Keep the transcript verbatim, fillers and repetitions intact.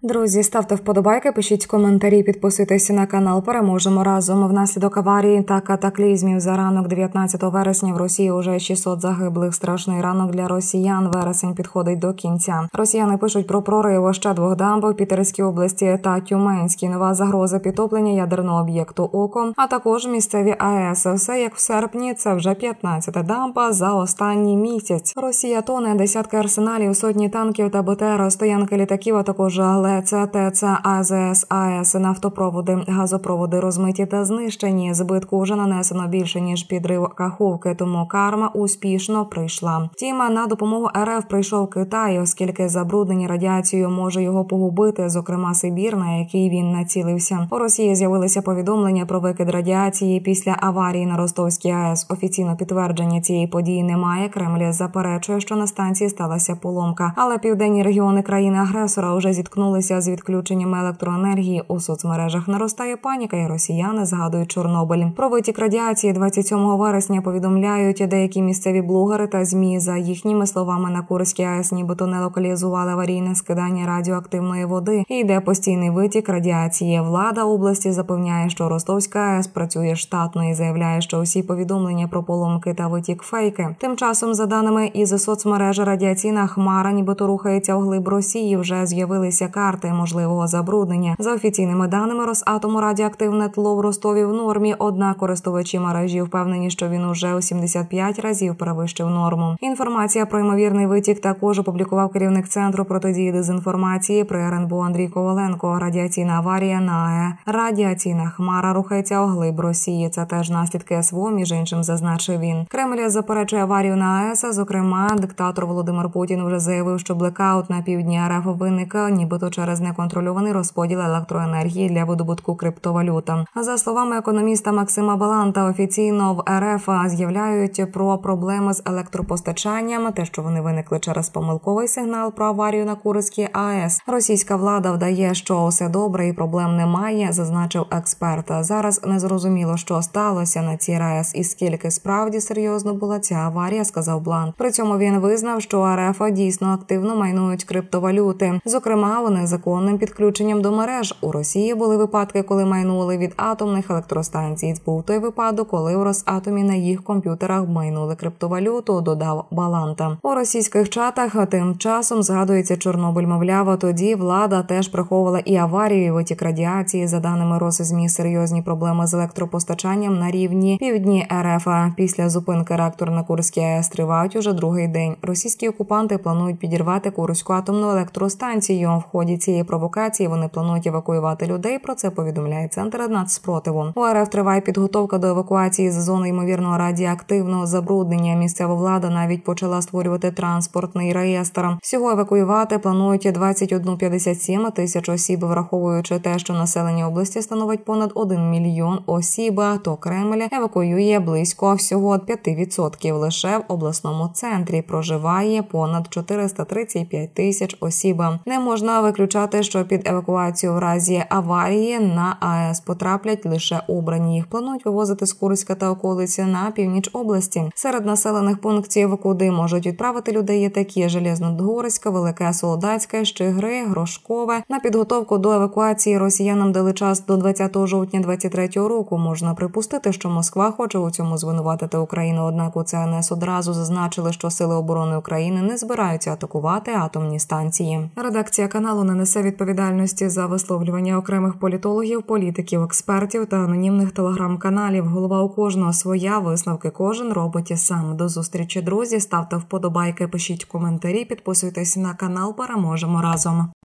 Друзі, ставте вподобайки, пишіть коментарі, підписуйтесь на канал. Переможемо разом. Внаслідок аварії та катаклізмів за ранок дев'ятнадцятого вересня в Росії уже шістсот загиблих. Страшний ранок для росіян. Вересень підходить до кінця. Росіяни пишуть про прорив ще двох дамб в Пітерській області та Тюменській. Нова загроза підтоплення ядерного об'єкту «Око», а також місцеві АЕС. Все як в серпні, це вже п'ятнадцята дамба за останній місяць. Росія тоне, десятки арсеналів, сотні танків та БТР, стоянки літаків, а також ЛЕЦ, ТЕЦ, АЗС, АЕС, нафтопроводи, газопроводи розмиті та знищені. Збитку вже нанесено більше, ніж підрив Каховки, тому карма успішно прийшла. Втім, на допомогу РФ прийшов Китай, оскільки забруднення радіацією може його погубити, зокрема Сибір, на який він націлився. У Росії з'явилися повідомлення про викид радіації після аварії на Ростовській АЕС. Офіційно підтвердження цієї події немає. Кремль заперечує, що на станції сталася поломка. Але південні регіони країни-агресора вже зіткнулися з відключенням електроенергії. У соцмережах наростає паніка, і росіяни згадують Чорнобиль. Про витік радіації двадцять сьомого вересня повідомляють деякі місцеві блогери та ЗМІ. За їхніми словами, на Курській АЕС нібито не локалізували аварійне скидання радіоактивної води. І йде постійний витік радіації. Влада області запевняє, що Ростовська АЕС працює штатно і заявляє, що усі повідомлення про поломки та витік – фейки. Тим часом, за даними із соцмережі, радіаційна хмара нібито рухається вглиб Росії. Вже з'явилися карти можливого забруднення. За офіційними даними Росатому, радіоактивне тло в Ростові в нормі, однак користувачі мережі впевнені, що він уже у сімдесят п'ять разів перевищив норму. Інформація про ймовірний витік також опублікував керівник Центру протидії дезінформації при РНБО Андрій Коваленко. Радіаційна аварія на АЕ. Радіаційна хмара рухається оглиб Росії. Це теж наслідки СВО, між іншим, зазначив він. Кремль заперечує аварію на АЕС. Зокрема, диктатор Володимир Путін вже заявив, що блекаут на півдні РФ виник нібито через неконтрольований розподіл електроенергії для видобутку криптовалют. За словами економіста Максима Баланта, офіційно в РФ з'являють про проблеми з електропостачанням, те, що вони виникли через помилковий сигнал про аварію на Курській АЕС. Російська влада вдає, що все добре і проблем немає, зазначив експерт. Зараз не зрозуміло, що сталося на цій АЕС і скільки справді серйозно була ця аварія, сказав Блант. При цьому він визнав, що РФ дійсно активно майнують криптовалюти. Зокрема, вони законним підключенням до мереж. У Росії були випадки, коли майнули від атомних електростанцій. Був той випадок, коли у Росатомі на їх комп'ютерах майнули криптовалюту, додав Баланта. У російських чатах тим часом згадується Чорнобиль. Мовляв, тоді влада теж приховувала і аварію, і витік радіації. За даними Росзмі, серйозні проблеми з електропостачанням на рівні півдні РФ. Після зупинки реактора на Курській АЕС тривають уже другий день. Російські окупанти планують підірвати Курську атомну електростанцію. В ході цієї провокації вони планують евакуювати людей. Про це повідомляє Центр нацспротиву. У РФ триває підготовка до евакуації з зони ймовірного радіоактивного забруднення. Місцева влада навіть почала створювати транспортний реєстр. Всього евакуювати планують двадцять одну п'ятдесят сім тисяч осіб, враховуючи те, що населення області становить понад один мільйон осіб, то Кремль евакуює близько всього п'ять відсотків. Лише в обласному центрі проживає понад чотириста тридцять п'ять тисяч осіб. Не можна виключати, що під евакуацію в разі аварії на АЕС потраплять лише обрані. Їх планують вивозити з Курська та околиці на північ області. Серед населених пунктів, куди можуть відправити людей, є такі: Железнодгорська, Велике Солодацьке, Щигри, Грошкове. На підготовку до евакуації росіянам дали час до двадцятого жовтня двадцять третього року. Можна припустити, що Москва хоче у цьому звинуватити Україну, однак у ЦНС одразу зазначили, що Сили оборони України не збираються атакувати атомні станції. Редакція каналу не несе відповідальності за висловлювання окремих політологів, політиків, експертів та анонімних телеграм-каналів. Голова у кожного своя, висновки кожен робить сам. До зустрічі, друзі. Ставте вподобайки, пишіть коментарі, підписуйтесь на канал. Переможемо разом.